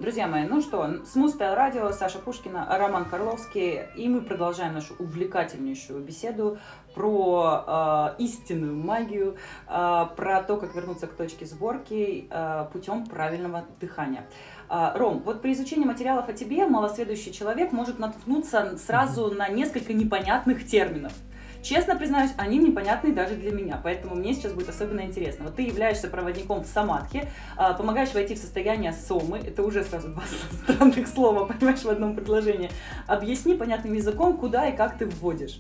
Друзья мои, ну что, Smooth Style Radio, Саша Пушкина, Роман Карловский, и мы продолжаем нашу увлекательнейшую беседу про истинную магию, про то, как вернуться к точке сборки путем правильного дыхания. Ром, вот при изучении материалов о тебе малосведущий человек может наткнуться сразу на несколько непонятных терминов. Честно признаюсь, они непонятны даже для меня, поэтому мне сейчас будет особенно интересно. Вот ты являешься проводником в самадхи, помогаешь войти в состояние сомы, это уже сразу два странных слова, понимаешь, в одном предложении. Объясни понятным языком, куда и как ты вводишь.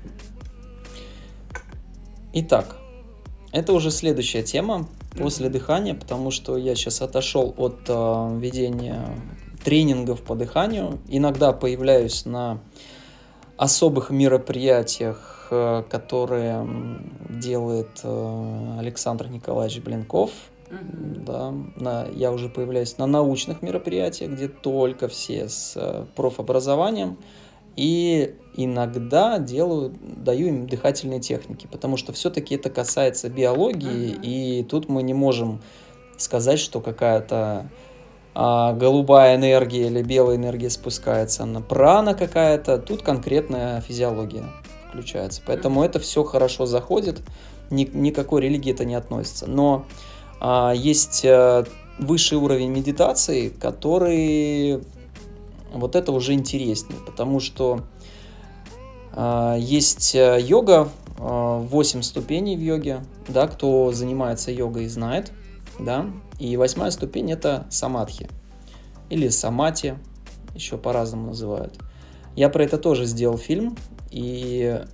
Итак, это уже следующая тема после дыхания, потому что я сейчас отошел от ведения тренингов по дыханию. Иногда появляюсь на особых мероприятиях, которые делает Александр Николаевич Блинков. Да, я уже появляюсь на научных мероприятиях, где только все с профобразованием. И иногда даю им дыхательные техники, потому что все-таки это касается биологии, и тут мы не можем сказать, что какая-то голубая энергия или белая энергия спускается на прана какая-то. Тут конкретная физиология включается. Поэтому это все хорошо заходит, никакой религии это не относится. Но есть высший уровень медитации, который вот это уже интереснее, потому что есть йога, 8 ступеней в йоге, да, кто занимается йогой знает, да, и 8-я ступень это самадхи или самати, еще по-разному называют. Я про это тоже сделал фильм, и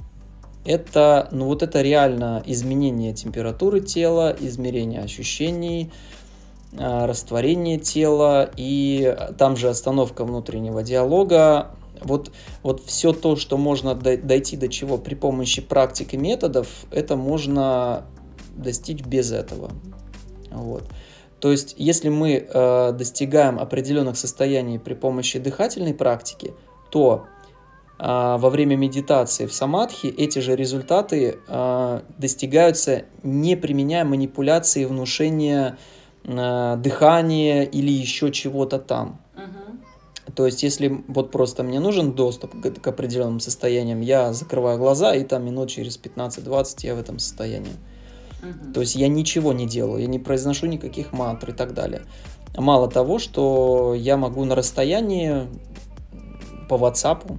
это, ну вот это реально изменение температуры тела, измерение ощущений, растворение тела, и там же остановка внутреннего диалога. Вот все то, что можно дойти до чего при помощи практик и методов, это можно достичь без этого. Вот. То есть, если мы достигаем определенных состояний при помощи дыхательной практики, то во время медитации в самадхи эти же результаты достигаются, не применяя манипуляции, внушения, дыхания или еще чего-то там. То есть, если вот просто мне нужен доступ к определенным состояниям, я закрываю глаза, и там минут через 15-20 я в этом состоянии. То есть, я ничего не делаю, я не произношу никаких мантр и так далее. Мало того, что я могу на расстоянии по WhatsApp,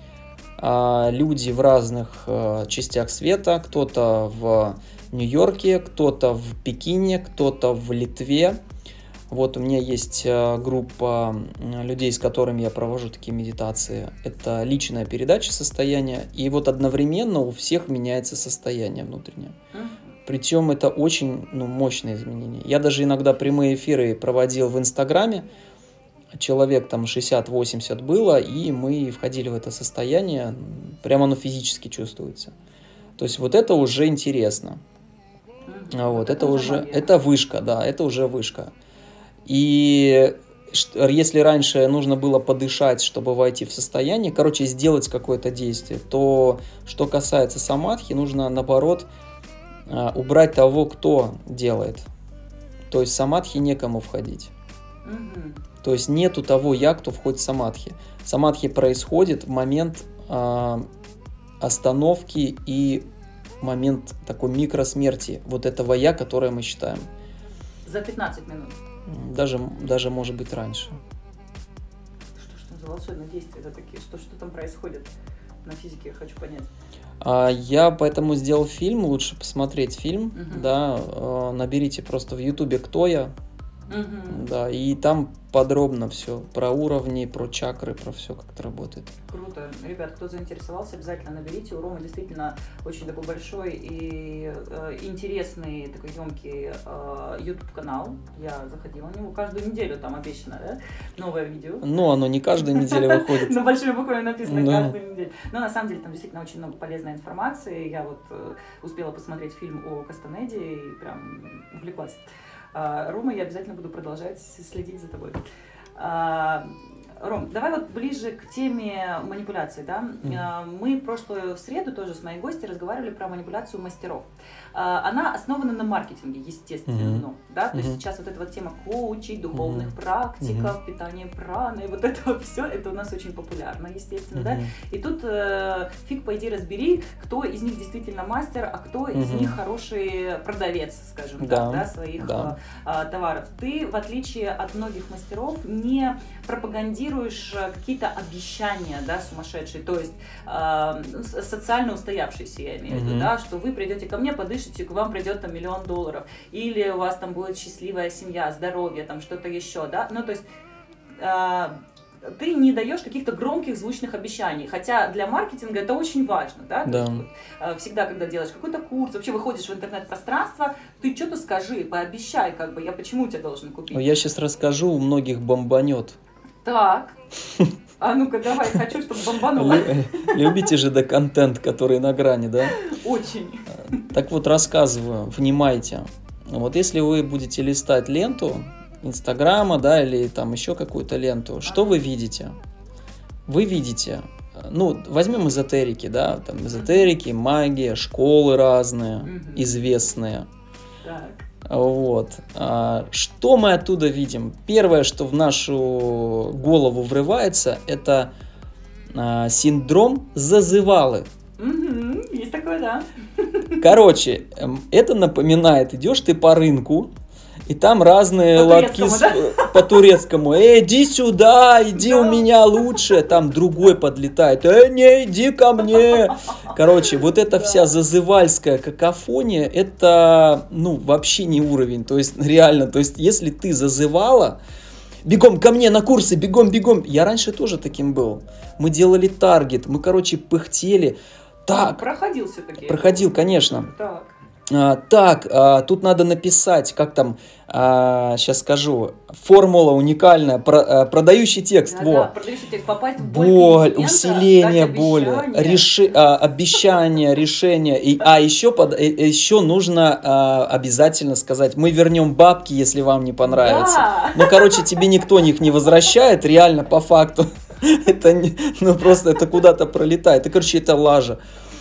люди в разных частях света, кто-то в Нью-Йорке, кто-то в Пекине, кто-то в Литве. Вот у меня есть группа людей, с которыми я провожу такие медитации. Это личная передача состояния, и вот одновременно у всех меняется состояние внутреннее. Причем это очень мощные изменения. Я даже иногда прямые эфиры проводил в Инстаграме. Человек там 60-80 было, и мы входили в это состояние. Прямо оно физически чувствуется. То есть вот это уже интересно. Вот, это уже, это вышка, да, это уже вышка. И если раньше нужно было подышать, чтобы войти в состояние, короче, сделать какое-то действие, то, что касается самадхи, нужно, наоборот, убрать того, кто делает. То есть в самадхи некому входить. То есть нету того я, кто входит в самадхи. Самадхи происходит в момент остановки и момент такой микросмерти вот этого я, которое мы считаем. За 15 минут. Даже может быть раньше. Что за волшебные действия это такие? Что там происходит на физике, я хочу понять. Я поэтому сделал фильм, лучше посмотреть фильм, да, наберите просто в Ютубе «Кто я?», да, и там подробно все про уровни, про чакры, про все, как это работает. Круто. Ребят, кто заинтересовался, обязательно наберите. У Ромы действительно очень такой большой и интересный, такой емкий YouTube-канал. Я заходила на него каждую неделю, там обещано, да? Новое видео. Ну, оно не каждую неделю выходит. Но большими буквами написано каждую неделю. Но на самом деле там действительно очень много полезной информации. Я вот успела посмотреть фильм о Кастанеде и прям увлеклась. Рома, я обязательно буду продолжать следить за тобой. Ром, давай вот ближе к теме манипуляций, да? Мы в прошлую среду тоже с моей гостьей разговаривали про манипуляцию мастеров. Она основана на маркетинге, естественно, да? То есть сейчас вот эта вот тема коучей, духовных практиков, питания праны, вот это вот все, это у нас очень популярно, естественно, да? И тут фиг пойди разбери, кто из них действительно мастер, а кто из них хороший продавец, скажем так, да, своих товаров. Ты, в отличие от многих мастеров, не пропагандируешь какие-то обещания, да, сумасшедшие, то есть социально устоявшиеся, я имею в виду, да, что вы придете ко мне, подышите, к вам придет там $1 миллион, или у вас там будет счастливая семья, здоровье, там что-то еще, да, ну, то есть ты не даешь каких-то громких звучных обещаний, хотя для маркетинга это очень важно, да? Да. То есть, вот, всегда, когда делаешь какой-то курс, вообще выходишь в интернет-пространство, ты что-то скажи, пообещай, как бы, я почему тебя должен купить? Я сейчас расскажу, у многих бомбанет. Так, а ну-ка давай, хочу, чтобы бомбануло. Любите же контент, который на грани, да? Очень. Так вот, рассказываю, внимайте. Вот если вы будете листать ленту Инстаграма, да, или там еще какую-то ленту, что вы видите? Вы видите, ну, возьмем эзотерики, да, там эзотерики, магия, школы разные, известные. Так. Вот. Что мы оттуда видим? Первое, что в нашу голову врывается, это синдром зазывалы. Есть такое, да. Короче, это напоминает, идешь ты по рынку, и там разные лотки по турецкому. Иди сюда, иди у меня лучше. Там другой подлетает. Не, иди ко мне. Короче, вот эта вся зазывальская какофония, это, ну, вообще не уровень. То есть, реально, то есть, если ты зазывала, бегом ко мне на курсы, бегом, бегом. Я раньше тоже таким был. Мы делали таргет, мы, короче, пыхтели. Так. Проходил все-таки. Проходил, конечно. Так. Тут надо написать, как там, сейчас скажу, формула уникальная, продающий текст. Да, продающий текст, попасть в боль, усиление боли, обещание, решение. Еще нужно обязательно сказать, мы вернем бабки, если вам не понравится. Да. Ну, короче, тебе никто их не возвращает, реально, по факту. Это, ну, просто это куда-то пролетает. И, короче, это лажа.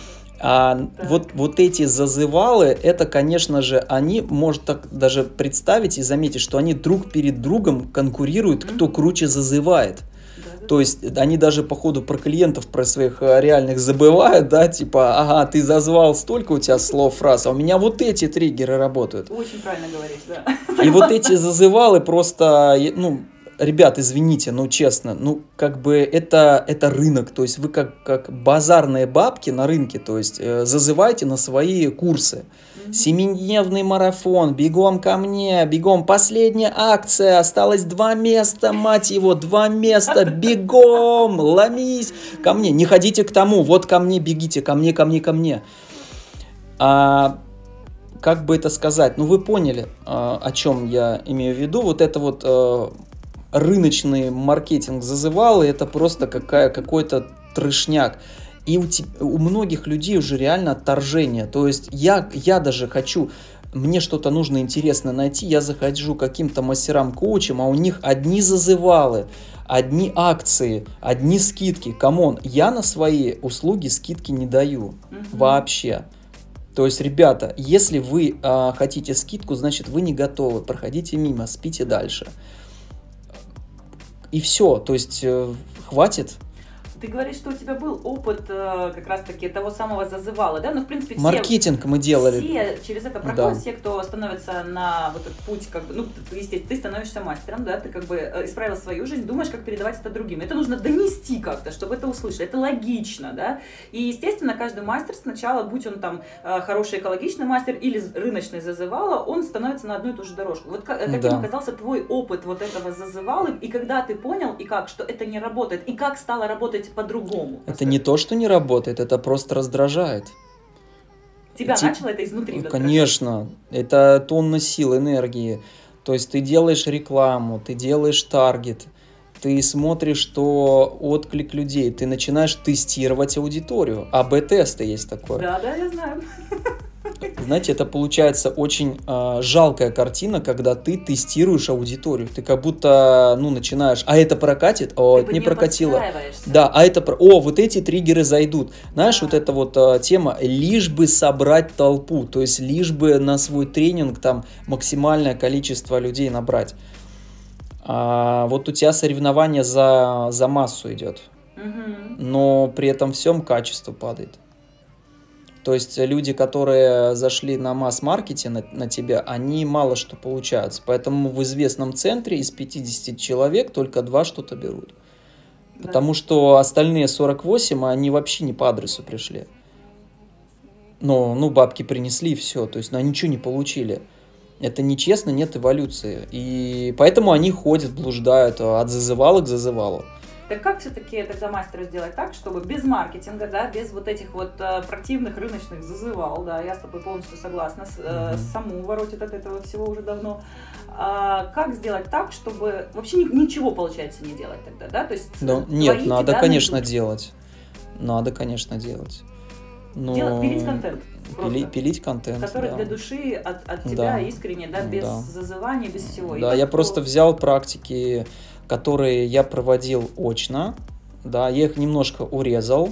Вот эти зазывалы, это, конечно же, они, может так даже представить и заметить, что они друг перед другом конкурируют, кто круче зазывает. То есть они даже по ходу про клиентов, про своих реальных забывают, да, типа, ага, ты зазвал столько у тебя слов, фраз, а у меня вот эти триггеры работают. Очень правильно говоришь, да. И вот эти зазывалы просто, ну, ребят, извините, ну честно, ну как бы это рынок, то есть вы как базарные бабки на рынке, то есть зазывайте на свои курсы. 7-дневный марафон, бегом ко мне, бегом, последняя акция, осталось 2 места, мать его, 2 места, бегом, ломись ко мне, не ходите к тому, вот ко мне бегите, ко мне, ко мне, ко мне. Как бы это сказать, ну вы поняли, о чем я имею в виду, вот это вот рыночный маркетинг зазывал, и это просто какой-то трешняк. И у многих людей уже реально отторжение. То есть я даже хочу, мне что-то нужно интересно найти, я захожу к каким-то мастерам-коучам, а у них одни зазывалы, одни акции, одни скидки. Камон, я на свои услуги скидки не даю вообще. То есть, ребята, если вы хотите скидку, значит вы не готовы, проходите мимо, спите дальше. И все, то есть хватит. Ты говоришь, что у тебя был опыт как раз-таки того самого зазывала, да? Ну, в принципе, маркетинг мы делали. Все через это проходят, все, кто становится на вот этот путь, как бы, ну, естественно, ты становишься мастером, да, ты как бы исправил свою жизнь, думаешь, как передавать это другим. Это нужно донести как-то, чтобы это услышали. Это логично, да? И, естественно, каждый мастер сначала, будь он там хороший экологичный мастер или рыночный зазывала, он становится на одну и ту же дорожку. Вот каким оказался твой опыт вот этого зазывала, и когда ты понял, и как, что это не работает, и как стало работать по-другому. Это не то, что не работает, это просто раздражает. Тебя начало это изнутри? Конечно, это тонна сил, энергии. То есть ты делаешь рекламу, ты делаешь таргет, ты смотришь, что отклик людей, ты начинаешь тестировать аудиторию. АБ-тесты есть такое. Да, я знаю. знаете, это получается очень жалкая картина, когда ты тестируешь аудиторию. Ты как будто, ну, начинаешь, а это прокатит, это не прокатило. Да, а это, вот эти триггеры зайдут. Знаешь, вот эта вот тема, лишь бы собрать толпу, то есть лишь бы на свой тренинг там максимальное количество людей набрать. Вот у тебя соревнование за массу идет, но при этом всем качество падает. То есть люди, которые зашли на масс-маркете на тебя, они мало что получаются. Поэтому в известном центре из 50 человек только 2 что-то берут. Да. Потому что остальные 48, они вообще не по адресу пришли. Ну, бабки принесли и все. То есть, они ничего не получили. Это нечестно, нет эволюции. И поэтому они ходят, блуждают от зазывала к зазывалу. Так как все-таки тогда мастеру сделать так, чтобы без маркетинга, да, без вот этих вот противных рыночных зазывал, да, я с тобой полностью согласна, саму воротит от этого всего уже давно, как сделать так, чтобы вообще ничего, получается, не делать тогда, да, то есть... Нет, надо, конечно, делать. Надо, конечно, делать. Но... Пилить контент. Пилить контент, который для души от тебя искренне, да, без зазывания, без всего. Да, я просто взял практики, которые я проводил очно, да, я их немножко урезал,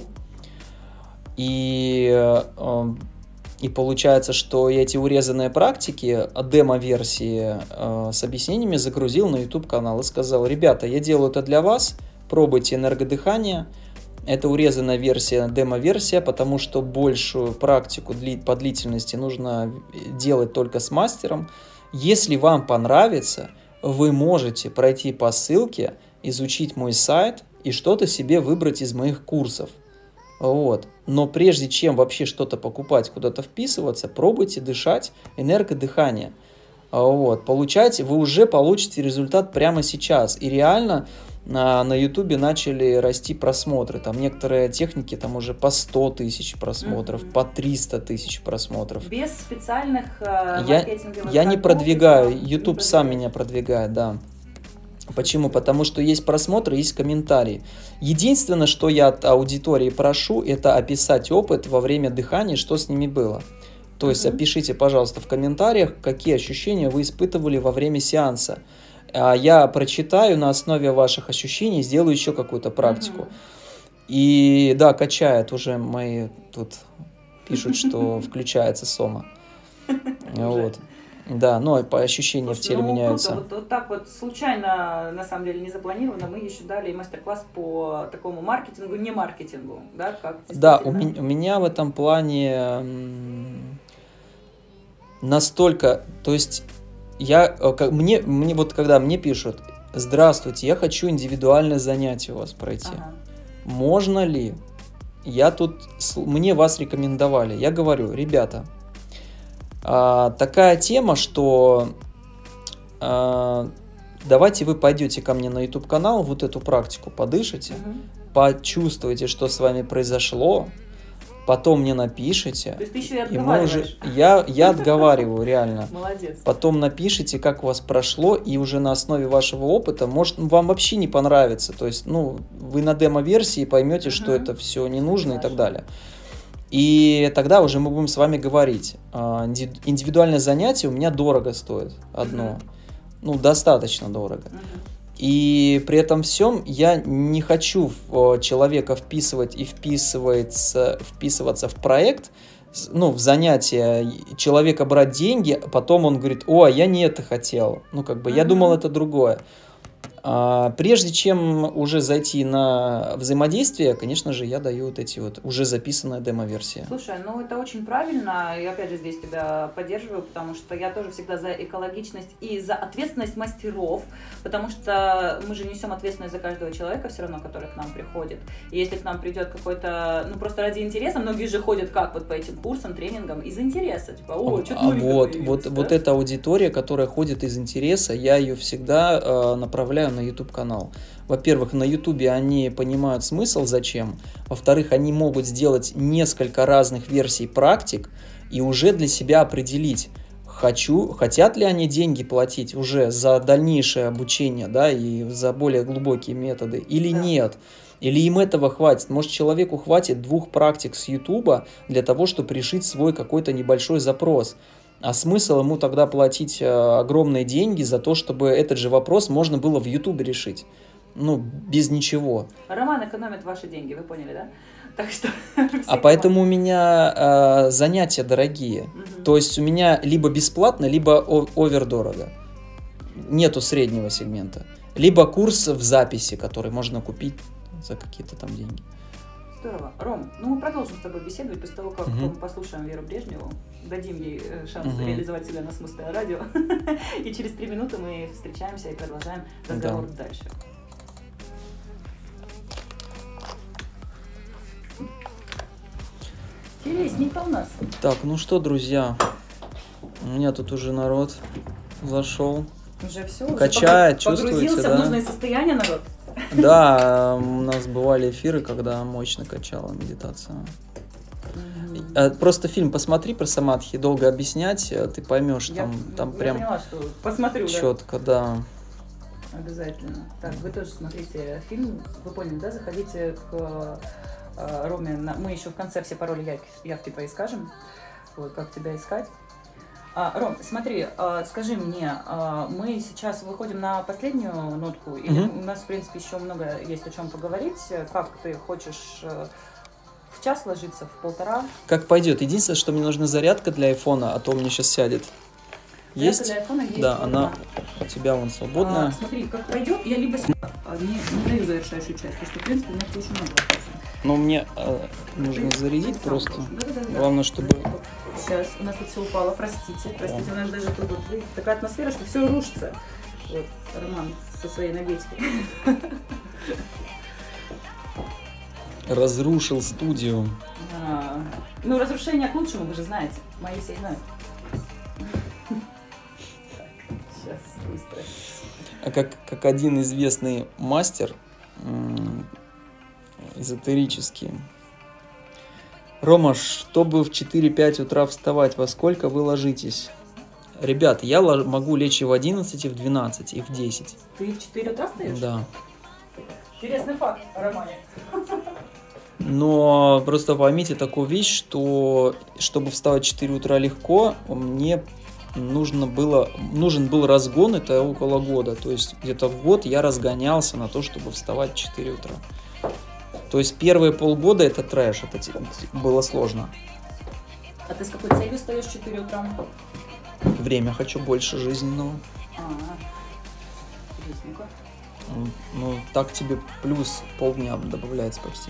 и получается, что эти урезанные практики, демо-версии с объяснениями загрузил на YouTube-канал и сказал: ребята, я делаю это для вас, пробуйте энергодыхание. Это урезанная версия, демо-версия, потому что большую практику по длительности нужно делать только с мастером. Если вам понравится, вы можете пройти по ссылке, изучить мой сайт и что-то себе выбрать из моих курсов. Вот. Но прежде чем вообще что-то покупать, куда-то вписываться, пробуйте дышать энергодыхание. Вот. Вы уже получите результат прямо сейчас. И реально на YouTube начали расти просмотры. Там некоторые техники там уже по 100 тысяч просмотров, по 300 тысяч просмотров. Без специальных маркетинговых... Я не продвигаю, YouTube сам меня продвигает, да. Почему? Потому что есть просмотры, есть комментарии. Единственное, что я от аудитории прошу, это описать опыт во время дыхания, что с ними было. То есть опишите, пожалуйста, в комментариях, какие ощущения вы испытывали во время сеанса. Я прочитаю на основе ваших ощущений, сделаю еще какую-то практику. И да, качает уже мои, тут пишут, что включается сома. Вот. Да, но по ощущениям в теле меняются. Вот так вот случайно, на самом деле, не запланировано, мы еще дали мастер-класс по такому маркетингу, не маркетингу, да? Да, у меня в этом плане настолько, то есть мне вот когда мне пишут: здравствуйте, я хочу индивидуальное занятие у вас пройти. Можно ли? Мне вас рекомендовали. Я говорю: ребята, такая тема, что давайте вы пойдете ко мне на YouTube-канал, вот эту практику подышите, почувствуйте, что с вами произошло, потом мне напишите. То есть ты еще и отговариваешь. Я отговариваю, реально. Молодец. Потом напишите, как у вас прошло, и уже на основе вашего опыта, может, вам вообще не понравится. То есть, вы на демо-версии поймете, что это все не нужно и так далее. И тогда уже мы будем с вами говорить. Индивидуальное занятие у меня дорого стоит одно. Достаточно дорого. И при этом всем я не хочу человека вписывать и вписываться в проект, в занятие, человека брать деньги, а потом он говорит: о, я не это хотел. Я думал, это другое. Прежде чем уже зайти на взаимодействие, конечно же, я даю вот эти вот уже записанные демо-версии. Слушай, это очень правильно, и опять же здесь тебя поддерживаю, потому что я тоже всегда за экологичность и за ответственность мастеров, потому что мы же несем ответственность за каждого человека все равно, который к нам приходит. И если к нам придет какой-то, просто ради интереса, многие же ходят как вот по этим курсам, тренингам из интереса, типа, вот эта аудитория, которая ходит из интереса, я ее всегда направляю на YouTube-канал. Во-первых, на YouTube они понимают смысл, зачем. Во-вторых, они могут сделать несколько разных версий практик и уже для себя определить, хотят ли они деньги платить уже за дальнейшее обучение, да, и за более глубокие методы или нет. Или им этого хватит? Может, человеку хватит 2 практик с Ютуба для того, чтобы решить свой какой-то небольшой запрос. А смысл ему тогда платить огромные деньги за то, чтобы этот же вопрос можно было в Ютубе решить? Ну, без ничего. Роман экономит ваши деньги, вы поняли, да? Так что... А поэтому у меня занятия дорогие. То есть у меня либо бесплатно, либо овердорого. Нету среднего сегмента. Либо курс в записи, который можно купить за какие-то там деньги. Здорово. Ром, ну мы продолжим с тобой беседовать после того, как мы послушаем Веру Брежневу, дадим ей шанс реализовать себя на Смустое радио, и через 3 минуты мы встречаемся и продолжаем разговор дальше. Интересненько у нас. Так, ну что, друзья, у меня тут уже народ зашел. Уже все, качает, уже чувствуете, погрузился да? в нужное состояние, народ. Да, у нас бывали эфиры, когда мощно качала медитация. Просто фильм посмотри про самадхи, долго объяснять, ты поймешь, там прям поняла, что посмотрю, четко, да. Обязательно. Так, вы тоже смотрите фильм, вы поняли, да? Заходите к Роме, мы еще в конце все пароли явки твои скажем, вот, как тебя искать. Ром, смотри, скажи мне, мы сейчас выходим на последнюю нотку, или у нас, в принципе, еще много есть о чем поговорить? Как ты хочешь в час ложиться, в 1,5? Как пойдет. Единственное, что мне нужна зарядка для айфона, а то у меня сейчас сядет. Есть? Для айфона есть. Да, она у тебя вон свободная. Смотри, как пойдет, я либо не даю завершающую часть, потому что, в принципе, у меня очень много вопросов. Но мне нужно зарядить просто. Да. Главное, чтобы... Сейчас, у нас тут все упало, простите, у нас даже тут такая атмосфера, что все рушится. Вот, Роман со своей энергетикой. Разрушил студию. Ну, разрушение к лучшему, вы же знаете. Мои все знают. Сейчас, быстро. А как один известный мастер эзотерический. Рома, чтобы в 4-5 утра вставать, во сколько вы ложитесь? Ребят, я могу лечь и в 11, и в 12, и в 10. Ты в 4 утра встаешь? Да. Интересный факт о Романе. Но просто поймите такую вещь, что чтобы вставать в 4 утра легко, мне нужен был разгон, это около года. То есть где-то в год я разгонялся на то, чтобы вставать в 4 утра. То есть первые полгода это трэш, это было сложно. А ты с какой целью встаешь в 4 утра? Время хочу больше жизненного. Интересненько. Ну, так тебе плюс полдня добавляется почти.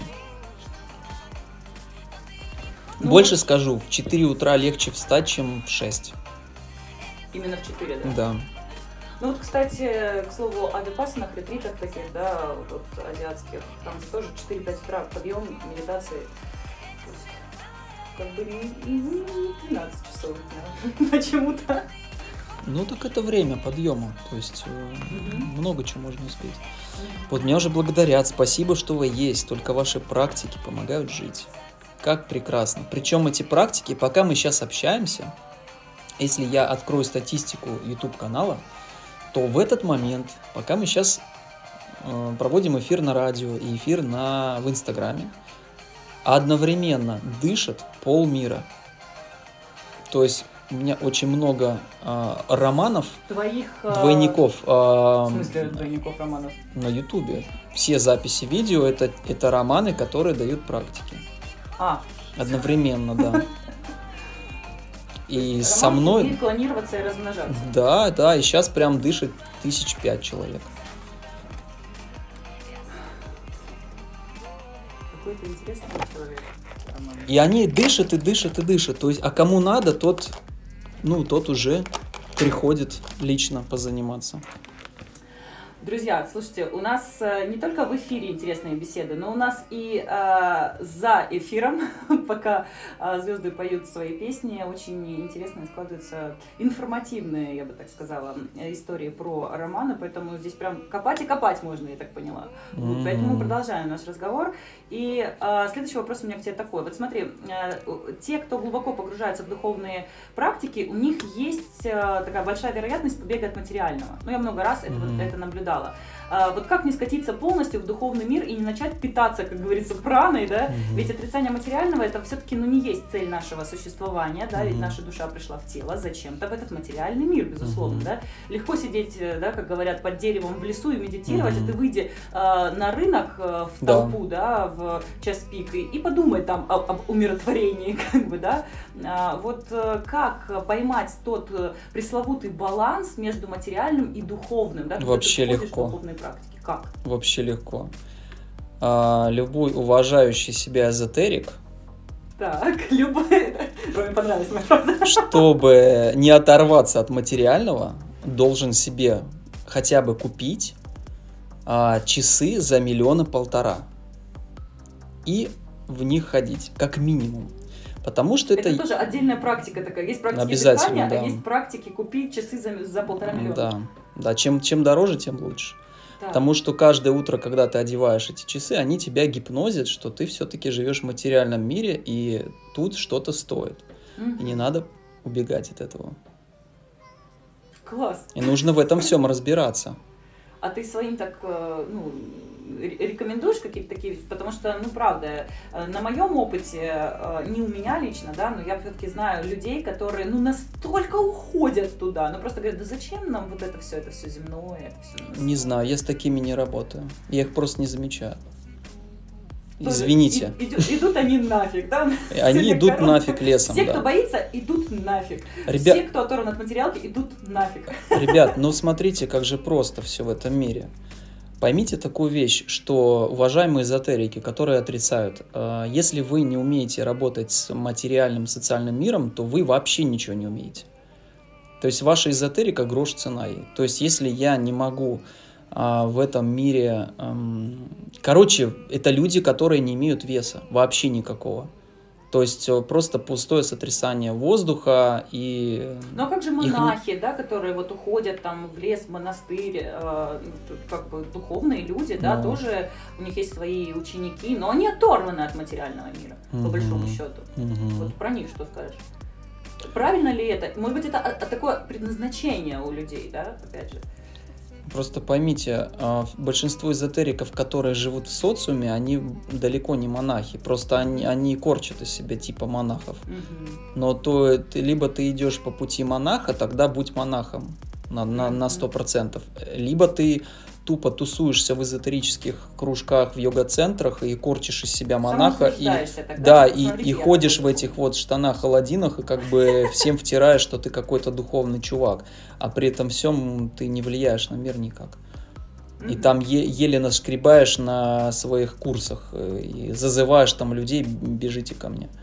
Больше скажу, в 4 утра легче встать, чем в 6. Именно в 4, да? Да. Ну вот, кстати, к слову, о випассанах, ретритах таких, да, вот азиатских, там тоже 4-5 утра подъем, медитации. Как бы не 12 часов дня. Почему-то. Ну так это время подъема, то есть много чего можно успеть. Вот меня уже благодарят, спасибо, что вы есть, только ваши практики помогают жить. Как прекрасно. Причем эти практики, пока мы сейчас общаемся, если я открою статистику YouTube канала, то в этот момент, пока мы сейчас проводим эфир на радио и эфир в Инстаграме, одновременно дышит полмира. То есть у меня очень много романов, двойников. В смысле двойников романов? На Ютубе. Все записи видео это романы, которые дают практики. Одновременно, да. И со мной... Роман клонироваться и размножаться. Да, и сейчас прям дышит 1005 человек. Какой-то интересный человек. И они дышат и дышат и дышат. То есть, а кому надо, тот уже приходит лично позаниматься. Друзья, слушайте, у нас не только в эфире интересные беседы, но у нас и за эфиром, пока звезды поют свои песни, очень интересные складываются информативные, я бы так сказала, истории про романы, поэтому здесь прям копать и копать можно, я так поняла. Вот, поэтому мы продолжаем наш разговор. И следующий вопрос у меня к тебе такой. Вот смотри, те, кто глубоко погружается в духовные практики, у них есть такая большая вероятность побега от материального. Ну, я много раз это наблюдала. обсуждала. Вот как не скатиться полностью в духовный мир и не начать питаться, как говорится, праной, да? Ведь отрицание материального это все-таки не есть цель нашего существования, да? Ведь наша душа пришла в тело зачем-то в этот материальный мир, безусловно, да? Легко сидеть, да, как говорят, под деревом в лесу и медитировать, а ты выйди на рынок в толпу, да, в час пик и подумай там об умиротворении, как бы, да? Вот как поймать тот пресловутый баланс между материальным и духовным, да? Вообще легко. Практики. Как? Вообще легко. Любой уважающий себя эзотерик, так, любой, мне понравилась моя фраза, чтобы не оторваться от материального, должен себе хотя бы купить часы за 1,5 миллиона и в них ходить, как минимум. Потому что это тоже отдельная практика такая. Есть практики обязательно, питания, да. А есть практики купить часы за 1,5 миллиона. Да, чем дороже, тем лучше. Да. Потому что каждое утро, когда ты одеваешь эти часы, они тебя гипнозят, что ты все-таки живешь в материальном мире, и тут что-то стоит. И не надо убегать от этого. Класс. И нужно в этом всем разбираться. А ты своим так, рекомендуешь какие-то такие, потому что, правда, на моем опыте, не у меня лично, да, но я все-таки знаю людей, которые, настолько уходят туда, просто говорят, да зачем нам вот это все земное, это все. Не знаю, я с такими не работаю, я их просто не замечаю. Извините. Идут они нафиг, да? Они идут нафиг лесом, Все, кто боится, идут нафиг. Ребят... Все, кто оторван от материалки, идут нафиг. Ребят, смотрите, как же просто все в этом мире. Поймите такую вещь, что, уважаемые эзотерики, которые отрицают, если вы не умеете работать с материальным социальным миром, то вы вообще ничего не умеете. То есть ваша эзотерика грош цена ей. То есть если я не могу в этом мире... Короче, это люди, которые не имеют веса, вообще никакого. То есть просто пустое сотрясание воздуха и... Ну а как же монахи, да, которые вот уходят там в лес, в монастырь, как бы духовные люди, да, тоже у них есть свои ученики, но они оторваны от материального мира, по большому счету. Вот про них что скажешь? Правильно ли это? Может быть, это такое предназначение у людей, да, опять же? Просто поймите, большинство эзотериков, которые живут в социуме, они далеко не монахи. Просто они корчат из себя типа монахов. Но либо ты идешь по пути монаха, тогда будь монахом на 100%. Либо ты тупо тусуешься в эзотерических кружках, в йога-центрах и корчишь из себя монаха. И ходишь в этих вот штанах-аладдинах и как бы всем втираешь, что ты какой-то духовный чувак. А при этом всем ты не влияешь на мир никак. И там еле наскребаешь на своих курсах и зазываешь там людей, бежите ко мне.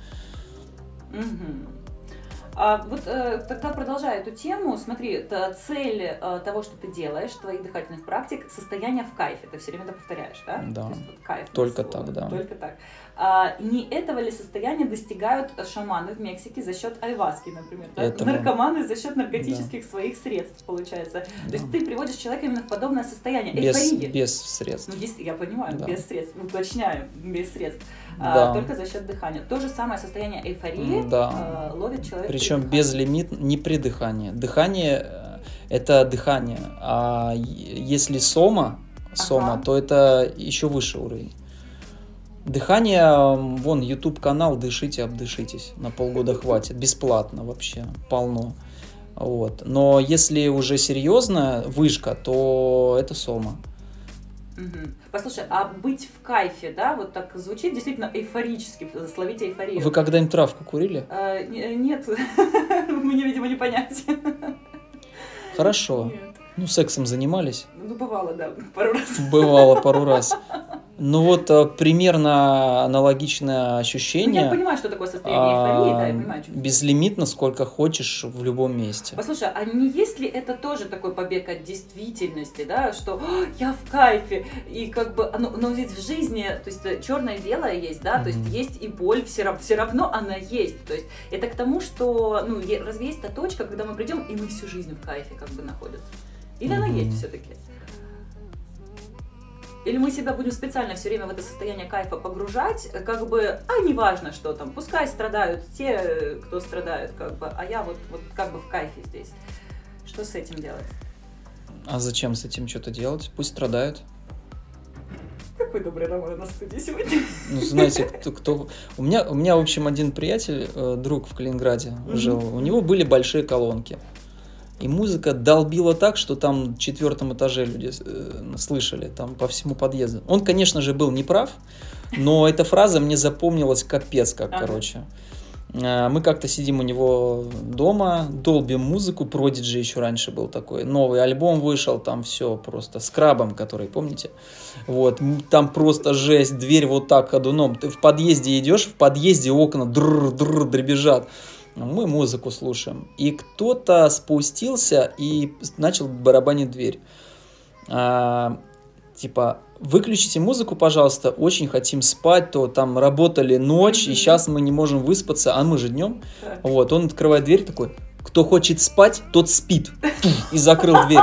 Вот тогда продолжая эту тему, смотри, цель того, что ты делаешь, твоих дыхательных практик, состояние в кайфе, ты все время это повторяешь, да? Да, то есть, вот, кайф, только так, да. Только так. Не этого ли состояния достигают шаманы в Мексике за счет айваски, например, да? Наркоманы за счет наркотических своих средств, получается. То есть ты приводишь человека именно в подобное состояние, эйфории. Без средств. Я понимаю, без средств, уточняю, без средств. Только за счет дыхания. То же самое состояние эйфории ловит человек. Причем безлимит, не при дыхании. Дыхание – это дыхание. А если сома, то это еще выше уровень. Дыхание, вон, YouTube-канал «Дышите, обдышитесь». На полгода хватит. Бесплатно вообще, полно. Вот. Но если уже серьезно, вышка, то это сома. Послушай, а быть в кайфе, да, вот так звучит действительно эйфорически, словить эйфорию. Вы когда-нибудь травку курили? Нет, мне, видимо, не понять. Хорошо. Нет. Сексом занимались? Бывало, да, пару раз. Бывало пару раз. Примерно аналогичное ощущение. Я понимаю, что такое состояние эйфории, да, я понимаю. Безлимитно, сколько хочешь в любом месте. Послушай, а не есть ли это тоже такой побег от действительности, да, что я в кайфе, и как бы, но ведь в жизни, то есть черное и белое есть, да, то есть есть и боль, все равно она есть, то есть это к тому, что, разве есть та точка, когда мы придем, и мы всю жизнь в кайфе как бы находимся? Или она есть все-таки? Или мы себя будем специально все время в это состояние кайфа погружать, как бы, неважно, что там, пускай страдают те, кто страдают, как бы, а я вот как бы в кайфе здесь. Что с этим делать? А зачем с этим что-то делать? Пусть страдают. Какой добрый Роман у нас в студии сегодня. Ну, знаете, кто... У меня, в общем, один приятель, друг в Калининграде жил, у него были большие колонки. И музыка долбила так, что там в 4 этаже люди слышали, там по всему подъезду. Он, конечно же, был неправ, но эта фраза мне запомнилась капец как, короче. Мы как-то сидим у него дома, долбим музыку, Prodigy еще раньше был такой, новый альбом вышел, там все просто с Крабом, который, помните? Вот, там просто жесть, дверь вот так ходуном, ты в подъезде идешь, в подъезде окна дребезжат. Мы музыку слушаем. И кто-то спустился и начал барабанить дверь. Типа, выключите музыку, пожалуйста, очень хотим спать, то там работали ночь, и сейчас мы не можем выспаться, а мы же днем. Вот, он открывает дверь такой, кто хочет спать, тот спит. И закрыл дверь.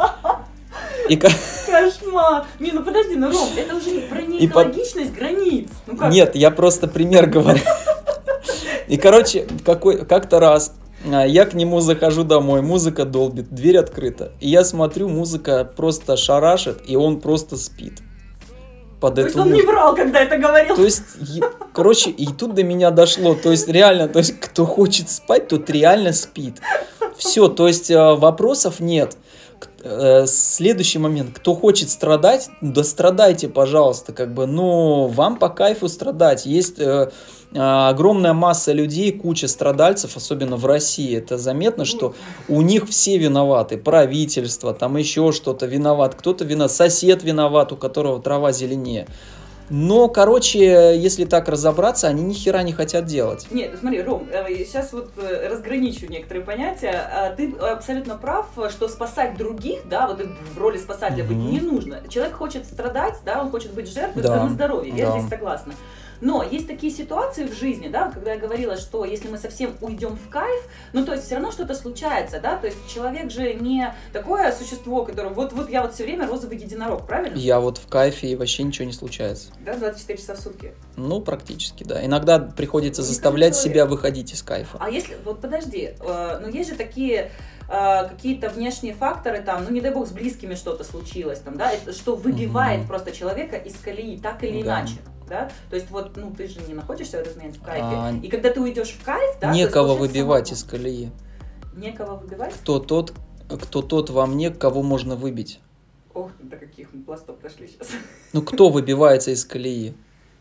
Кошмар! Не, ну подожди, ну, Ром, это уже про неэкологичность границ. Нет, я просто пример говорю. И, короче, как-то раз я к нему захожу домой, музыка долбит, дверь открыта. И я смотрю, музыка просто шарашит, и он просто спит. Под то есть он не врал, когда это говорил. То есть, короче, и тут до меня дошло. То есть, реально, то есть, кто хочет спать, тот реально спит. Все, то есть, вопросов нет. Следующий момент. Кто хочет страдать, да страдайте, пожалуйста. Как бы, ну, вам по кайфу страдать. Есть огромная масса людей, куча страдальцев, особенно в России. Это заметно, что у них все виноваты. Правительство, там еще что-то виноват. Кто-то виноват, сосед виноват, у которого трава зеленее. Но, короче, если так разобраться, они ни хера не хотят делать. Нет, смотри, Ром, сейчас вот разграничу некоторые понятия. Ты абсолютно прав, что спасать других, да, вот в роли спасателя быть не нужно. Человек хочет страдать, да, он хочет быть жертвой, да, на здоровье, я здесь согласна. Но есть такие ситуации в жизни, да, когда я говорила, что если мы совсем уйдем в кайф, ну, то есть все равно что-то случается, да, то есть человек же не такое существо, которое, вот я вот все время розовый единорог, правильно? Я вот в кайфе и вообще ничего не случается. Да, 24 часа в сутки? Ну, практически, да. Иногда приходится заставлять себя выходить из кайфа. А если, вот подожди, ну, есть же такие... какие-то внешние факторы, там, ну не дай бог с близкими что-то случилось, там, да, это, что выбивает просто человека из колеи, так или иначе, да, то есть вот, ну ты же не находишься в этот момент в кайфе, и когда ты уйдешь в кайф, да, некого выбивать из колеи. Некого выбивать? Кто тот во мне, кого можно выбить. Ох, до каких мы пластов дошли сейчас. Ну кто выбивается из колеи?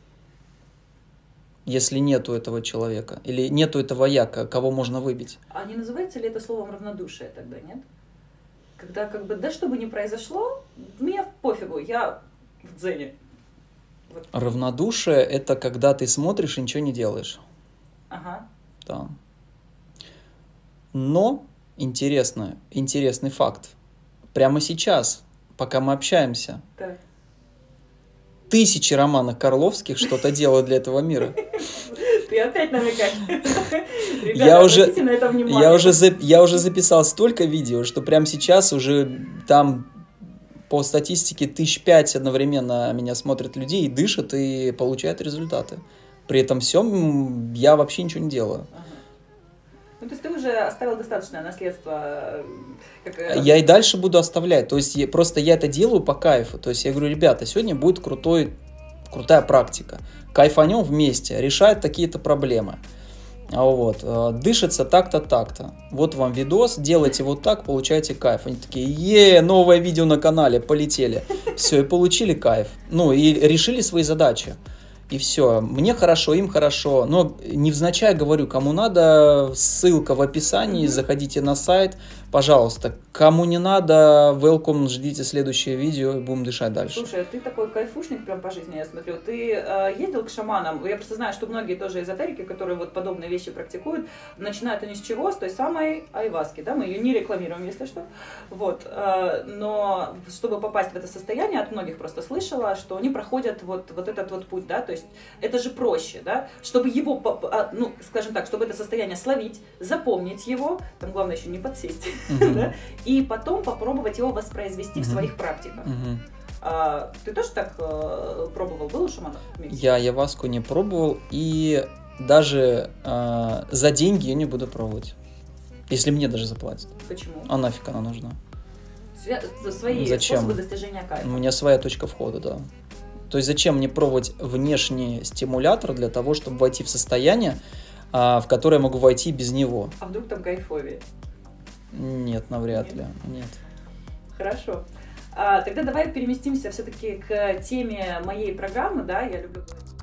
Если нету этого человека, или нету этого я, кого можно выбить. А не называется ли это словом равнодушие тогда, нет? Когда как бы, да что бы ни произошло, мне пофигу, я в дзене. Вот. Равнодушие – это когда ты смотришь и ничего не делаешь. Ага. Да. Но интересный факт. Прямо сейчас, пока мы общаемся, так. Тысячи Романов Карловских что-то делают для этого мира. Ты опять намекаешь. Ребята, обратите на это внимание. Я уже записал столько видео, что прямо сейчас уже там по статистике 5,000 одновременно меня смотрят людей и дышат, и получают результаты. При этом всем я вообще ничего не делаю. Ну, то есть ты уже оставил достаточное наследство. Я и дальше буду оставлять. То есть просто я это делаю по кайфу. То есть я говорю, ребята, сегодня будет крутая практика. Кайфанем вместе, решает такие-то проблемы. Вот. Дышится так-то, так-то. Вот вам видос, делайте вот так, получаете кайф. Они такие, новое видео на канале, полетели. Все, и получили кайф. Ну, и решили свои задачи. И все. Мне хорошо, им хорошо. Но невзначай говорю, кому надо, ссылка в описании, заходите на сайт, пожалуйста. Кому не надо, welcome, ждите следующее видео и будем дышать дальше. Слушай, ты такой кайфушник прям по жизни, я смотрю. Ты ездил к шаманам? Я просто знаю, что многие тоже эзотерики, которые вот подобные вещи практикуют, начинают они с чего? С той самой айваски, да? Мы ее не рекламируем, если что. Вот. Но чтобы попасть в это состояние, от многих просто слышала, что они проходят вот этот вот путь, да? То есть это же проще, да? Чтобы его, ну, скажем так, чтобы это состояние словить, запомнить его, там главное еще не подсесть, да? И потом попробовать его воспроизвести в своих практиках. Ты тоже так пробовал? Был у шаманов? Я айваску не пробовал, и даже за деньги я не буду пробовать. Если мне даже заплатят. Почему? А нафиг она нужна? Свои способы достижения кайфа. У меня своя точка входа, да. То есть зачем мне пробовать внешний стимулятор для того, чтобы войти в состояние, в которое я могу войти без него? А вдруг там кайфовее? Нет, навряд ли. Нет. Хорошо. Тогда давай переместимся все-таки к теме моей программы, да, я люблю говорить